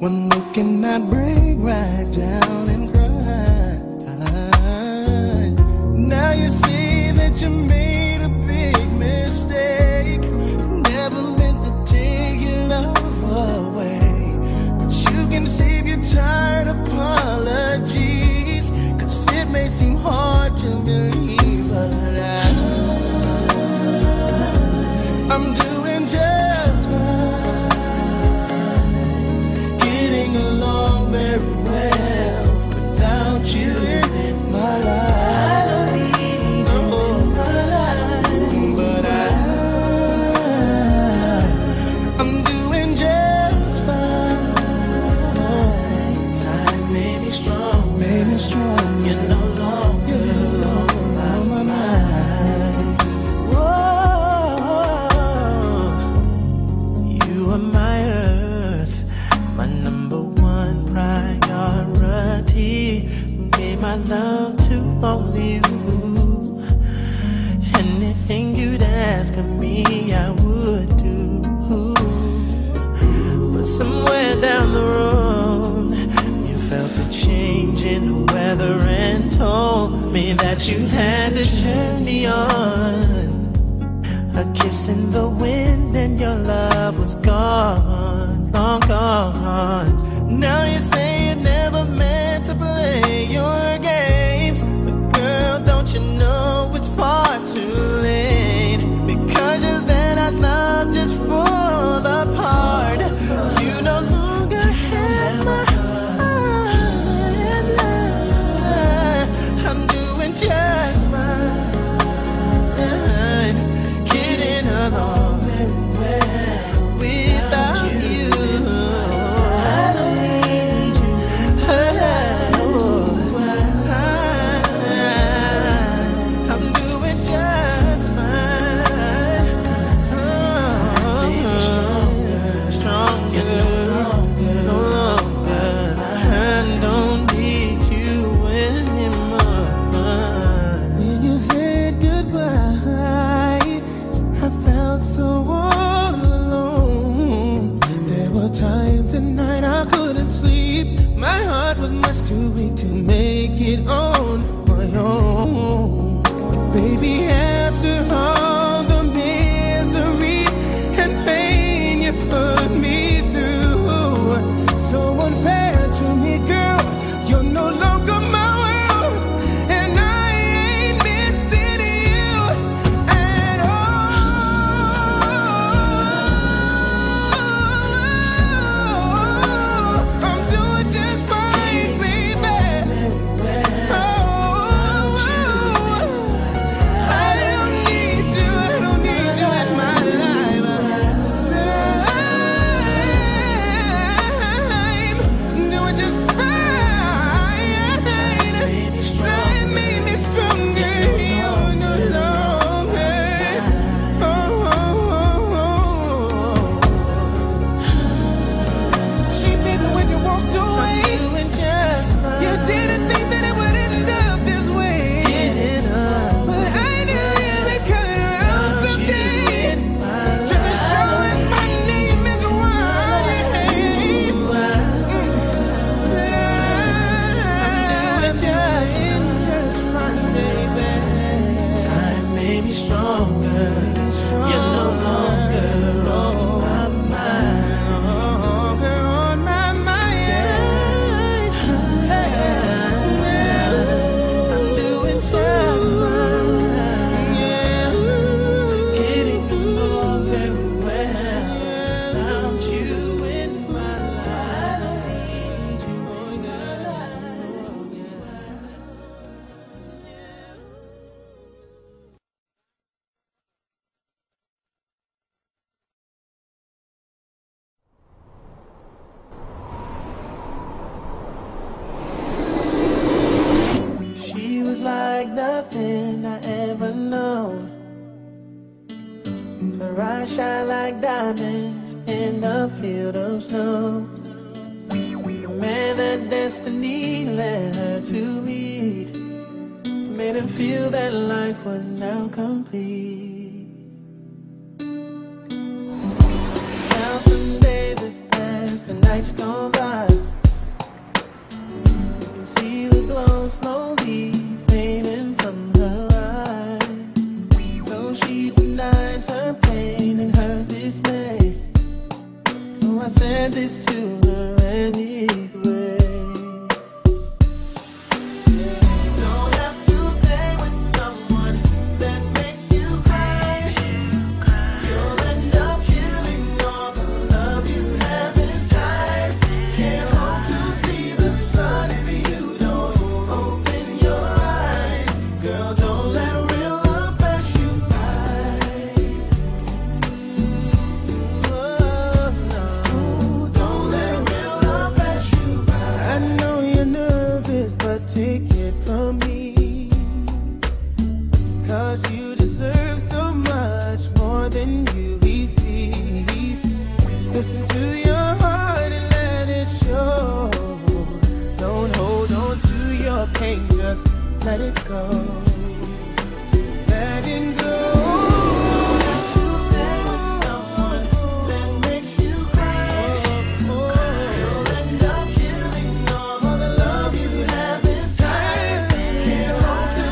One look and I break right down and cry. Now you see that you made a big mistake. Never meant to take your love away, but you can save your tired apologies, 'cause it may seem hard to believe, but I'm doing just fine, getting along very well without you in my life. I don't need you in my life, but I'm doing just fine. Time made me strong, You're no longer on my mind. You are my earth, my number one priority. Gave my love to only you. Anything you'd ask of me, I would do. But somewhere down the road, you felt the change in the weather and told me that you had to journey on. A kiss in the wind and your love was gone, long gone. Now you say you never meant to play your games, but girl, don't you know it's far too late? Because you're there, that love just falls apart. You no longer have my heart. I'm doing just fine, getting along very well without you. I don't need you. I'm doing just fine. Stronger, no longer. I don't need you anymore. When you said goodbye, I felt so all alone. There were times at night I couldn't sleep. My heart was much too weak to make it on my own. Baby, after all the misery and pain you put me through, so unfair to me, girl. You're no longer my world, and I ain't missing you at all. I'm doing just fine, baby. I don't need you in my life. I'm doing just fine. Time made me stronger. You're no longer. See, baby, when you walked away, you didn't think that it would end up this way. But I knew you would come around someday. Just to show it my name is why. I'm doing just fine, baby. Time made me stronger. You're no longer on my mind. On my mind. I'm doing just fine. Yeah. Getting along very well without you in my life. I don't need you in my She was like nothing I ever known. Her eyes shine like diamonds in the field of snow. The man that destiny led her to meet made him feel that life was now complete. Now some days have passed and nights go by. You can see the glow slowly fading from her eyes. Though she denies her pain and her dismay, oh, I said this to her anyway. Take it from me, 'cause you deserve so much more than you receive. Listen to your heart and let it show. Don't hold on to your pain, just let it go. Let it go.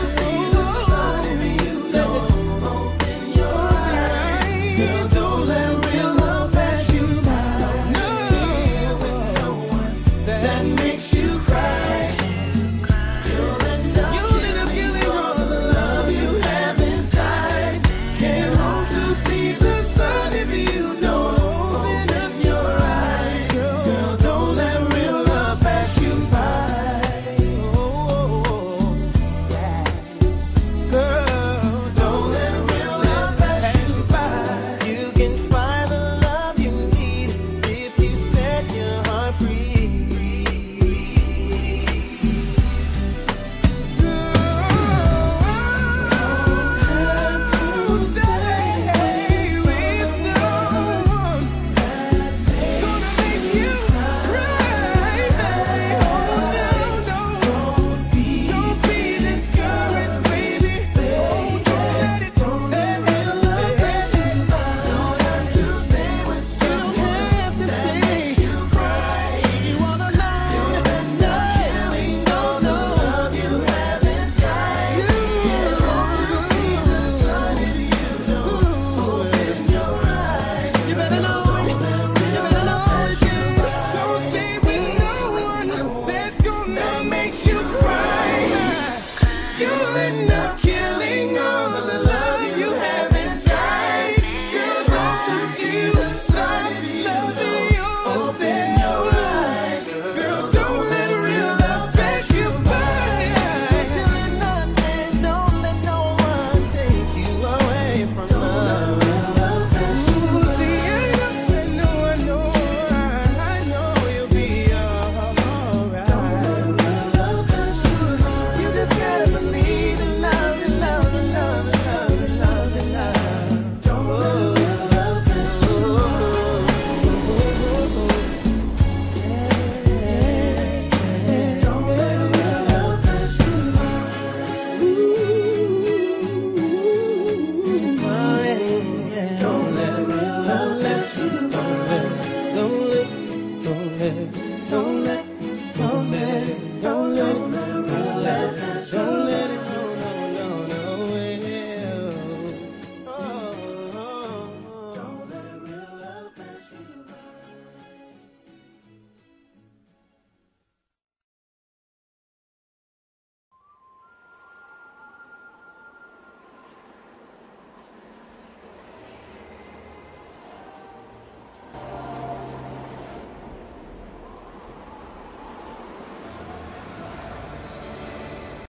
Girl, don't let